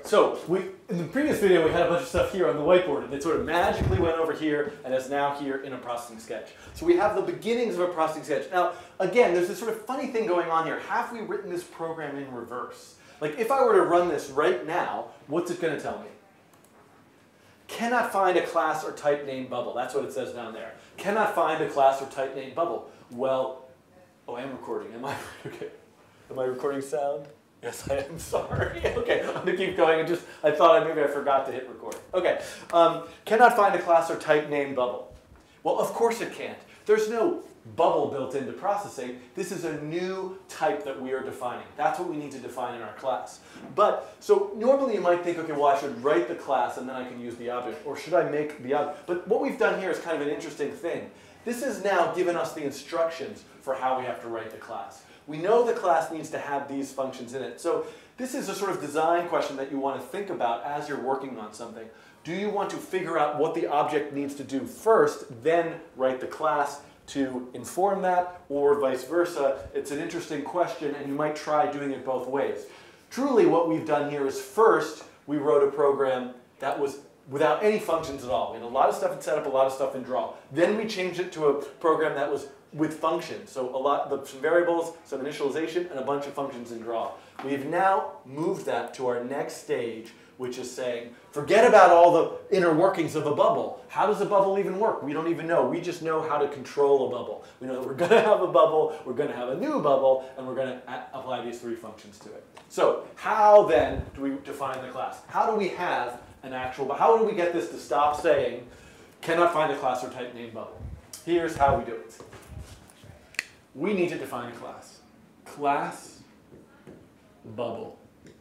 so in the previous video we had a bunch of stuff here on the whiteboard and it sort of magically went over here and is now here in a processing sketch. So we have the beginnings of a processing sketch. Now again, there's this sort of funny thing going on here. Have we written this program in reverse? Like if I were to run this right now, what's it going to tell me? Cannot find a class or type named Bubble. That's what it says down there. Cannot find a class or type named Bubble. Well, oh, I am recording. Am I? Okay. Am I recording sound? Yes, I am. Sorry. Okay, I'm going to keep going. I thought maybe I forgot to hit record. Okay. Cannot find a class or type named Bubble. Well, of course it can't. There's no bubble built into processing. This is a new type that we are defining. That's what we need to define in our class. But, so normally you might think, okay, well I should write the class and then I can use the object, or should I make the object? But what we've done here is kind of an interesting thing. This has now given us the instructions for how we have to write the class. We know the class needs to have these functions in it. So this is a sort of design question that you want to think about as you're working on something. Do you want to figure out what the object needs to do first, then write the class to inform that, or vice versa? It's an interesting question, and you might try doing it both ways. Truly, what we've done here is first, we wrote a program that was without any functions at all. We had a lot of stuff in setup, a lot of stuff in draw. Then we changed it to a program that was with functions. So some variables, some initialization, and a bunch of functions in draw. We've now moved that to our next stage, which is saying, forget about all the inner workings of a bubble. How does a bubble even work? We don't even know. We just know how to control a bubble. We know that we're going to have a bubble, we're going to have a new bubble, and we're going to apply these three functions to it. So how then do we define the class? How do we have an actual, how do we get this to stop saying, cannot find a class or type named Bubble? Here's how we do it. We need to define a class. Class Bubble.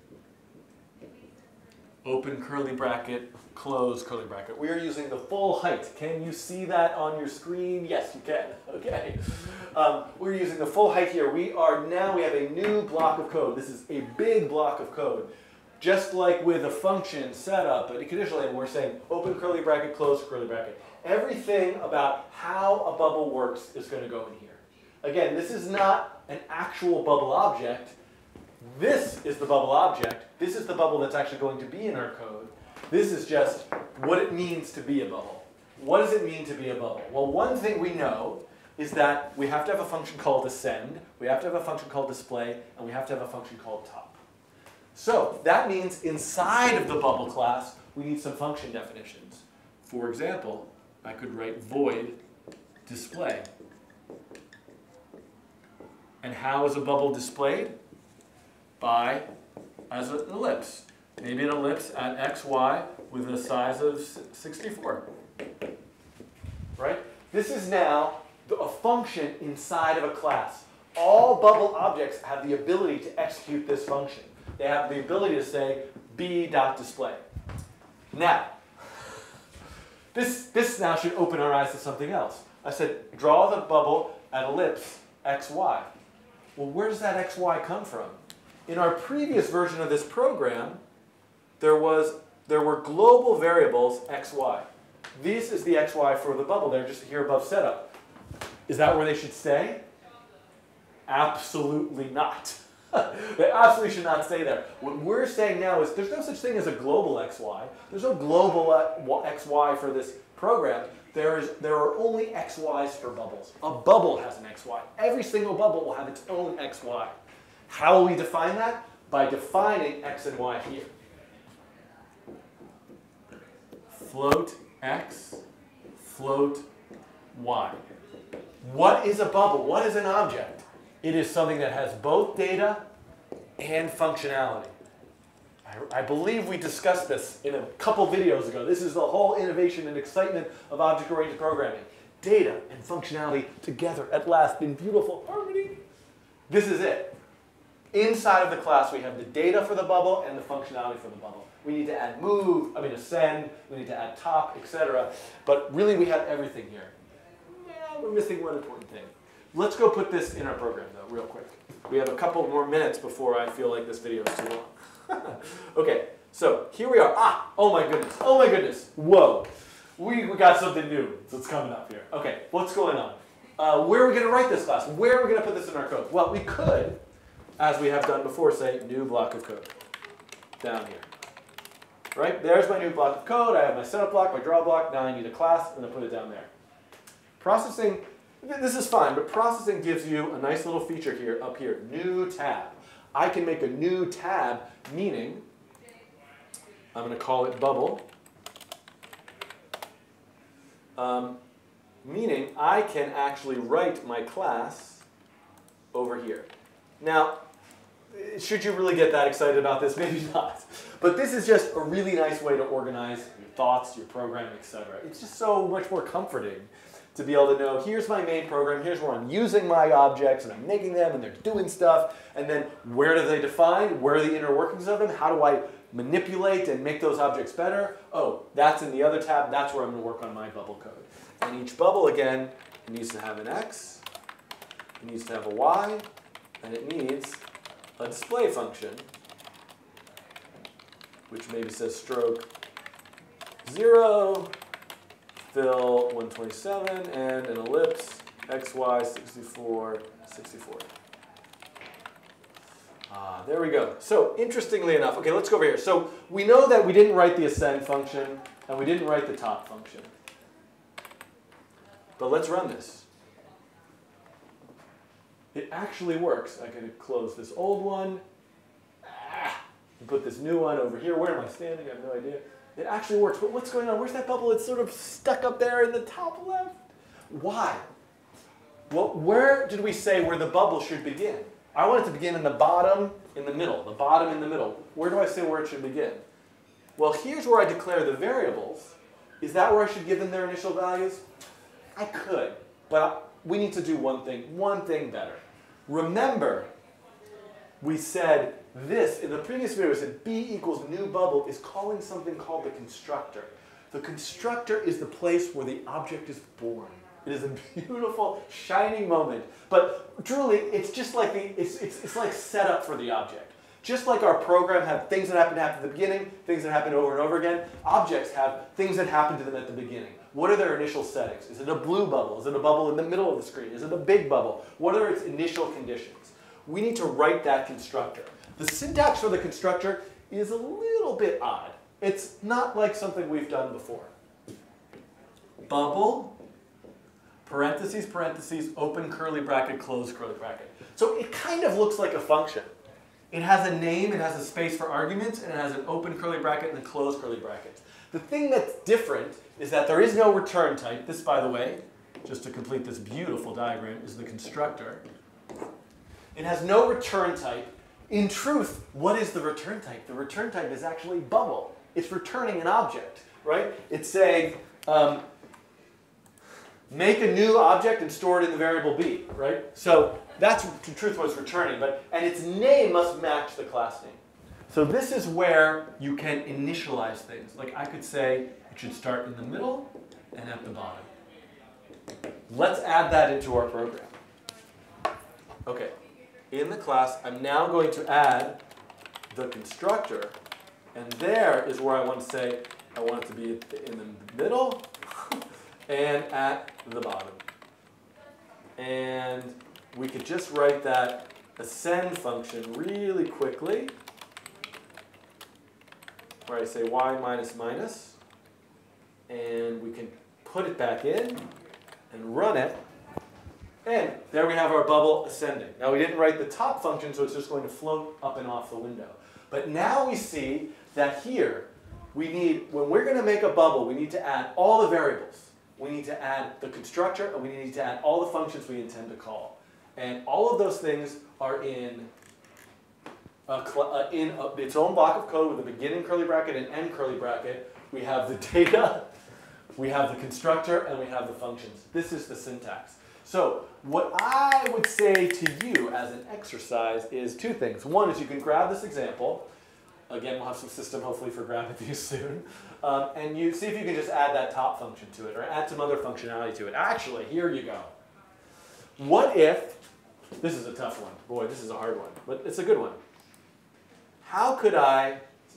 Open curly bracket, close curly bracket. We are using the full height. Can you see that on your screen? Yes, you can. Okay. We're using the full height here. We have a new block of code. This is a big block of code. Just like with a function setup, but conditionally, we're saying open curly bracket, close curly bracket. Everything about how a bubble works is going to go in here. Again, this is not an actual bubble object. This is the bubble object. This is the bubble that's actually going to be in our code. This is just what it means to be a bubble. What does it mean to be a bubble? Well, one thing we know is that we have to have a function called ascend, we have to have a function called display, and we have to have a function called top. So that means inside of the bubble class, we need some function definitions. For example, I could write void display. And how is a bubble displayed? As an ellipse. Maybe an ellipse at xy with a size of 64. Right? This is now a function inside of a class. All bubble objects have the ability to execute this function. They have the ability to say b.display. Now, this now should open our eyes to something else. I said, draw the bubble at ellipse xy. Well, where does that xy come from? In our previous version of this program, there were global variables xy. This is the xy for the bubble. They're just here above setup. Is that where they should stay? Absolutely not. They absolutely should not stay there. What we're saying now is there's no such thing as a global xy. There's no global xy for this program. There are only xy's for bubbles. A bubble has an xy. Every single bubble will have its own xy. How will we define that? By defining x and y here. Float x, float y. What is a bubble? What is an object? It is something that has both data and functionality. I believe we discussed this in a couple videos ago. This is the whole innovation and excitement of object-oriented programming. Data and functionality together at last in beautiful harmony. This is it. Inside of the class, we have the data for the bubble and the functionality for the bubble. We need to add ascend, we need to add top, etc. But really, we have everything here. Yeah, we're missing one important thing. Let's go put this in our program, though, real quick. We have a couple more minutes before I feel like this video is too long. Okay, so here we are. Oh my goodness. Oh my goodness. Whoa. We got something new that's coming up here. Okay, what's going on? Where are we going to write this class? Where are we going to put this in our code? Well, we could, as we have done before, say new block of code down here. right? There's my new block of code. I have my setup block, my draw block. Now I need a class, and I put it down there. Processing, this is fine, but processing gives you a nice little feature here, up here, new tab. I can make a new tab, meaning I'm going to call it bubble, meaning I can actually write my class over here. Now, should you really get that excited about this? Maybe not. But this is just a really nice way to organize your thoughts, your program, etc. It's just so much more comforting to be able to know, here's my main program, here's where I'm using my objects, and I'm making them, and they're doing stuff, and then where do they define? Where are the inner workings of them? How do I manipulate and make those objects better? Oh, that's in the other tab. That's where I'm going to work on my bubble code. And each bubble, again, needs to have an X, it needs to have a Y, and it needs a display function, which maybe says stroke 0, fill 127, and an ellipse, XY 64, 64. There we go. So interestingly enough, okay, let's go over here. So we know that we didn't write the ascend function, and we didn't write the top function. But let's run this. It actually works. I can close this old one, and put this new one over here. Where am I standing? I have no idea. It actually works, but what's going on? Where's that bubble? It's sort of stuck up there in the top left. Why? Well, where did we say where the bubble should begin? I want it to begin in the bottom, in the middle. The bottom in the middle. Where do I say where it should begin? Well, here's where I declare the variables. Is that where I should give them their initial values? I could, but we need to do one thing better. Remember, we said this, in the previous video, we said b equals new bubble is calling something called the constructor. The constructor is the place where the object is born. It is a beautiful, shining moment. But truly, it's just like it's like set up for the object. Just like our program have things that happen at the beginning, things that happen over and over again, objects have things that happen to them at the beginning. What are their initial settings? Is it a blue bubble? Is it a bubble in the middle of the screen? Is it a big bubble? What are its initial conditions? We need to write that constructor. The syntax for the constructor is a little bit odd. It's not like something we've done before. Bubble, parentheses, parentheses, open curly bracket, close curly bracket. So it kind of looks like a function. It has a name, it has a space for arguments, and it has an open curly bracket and a closed curly bracket. The thing that's different is that there is no return type. This, by the way, just to complete this beautiful diagram, is the constructor. It has no return type. In truth, what is the return type? The return type is actually bubble. It's returning an object, right? It's saying, make a new object and store it in the variable b, right? So that's in truth what it's returning, and its name must match the class name. So this is where you can initialize things. Like I could say it should start in the middle and at the bottom. Let's add that into our program. Okay, in the class, I'm now going to add the constructor, and there is where I want to say I want it to be in the middle and at the bottom. And we could just write that ascend function really quickly, where I say y minus minus, and we can put it back in and run it, and there we have our bubble ascending. Now we didn't write the top function, so it's just going to float up and off the window. But now we see that here, we need, when we're going to make a bubble, we need to add all the variables. We need to add the constructor, and we need to add all the functions we intend to call. And all of those things are in its own block of code with a beginning curly bracket and end curly bracket. We have the data, we have the constructor, and we have the functions. This is the syntax. So what I would say to you as an exercise is two things. One is you can grab this example. Again, we'll have some system hopefully for grabbing these soon. And you see if you can just add that top function to it or add some other functionality to it. Actually, here you go. What if, this is a tough one. Boy, this is a hard one, but it's a good one. How could I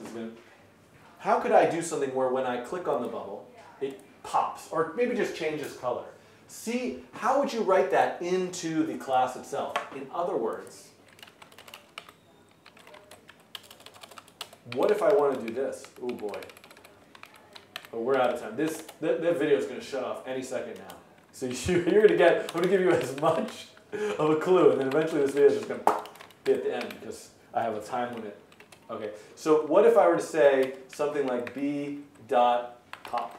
do something where when I click on the bubble, it pops, or maybe just changes color? See, how would you write that into the class itself? In other words, What if I want to do this? Oh boy. But we're out of time. That video is going to shut off any second now. So you're going to get, I'm going to give you as much of a clue, and then eventually this video is just going to be at the end because I have a time limit. Okay, so what if I were to say something like b dot pop?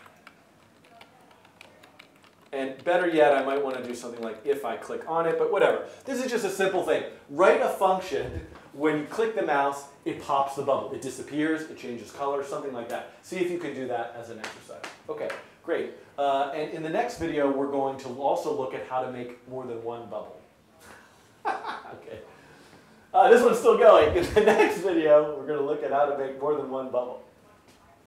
And better yet, I might want to do something like if I click on it, but whatever. This is just a simple thing. Write a function. When you click the mouse, it pops the bubble. It disappears, it changes color, something like that. See if you can do that as an exercise. Okay, great. And in the next video, we're going to also look at how to make more than one bubble. Okay. This one's still going. In the next video, we're going to look at how to make more than one bubble.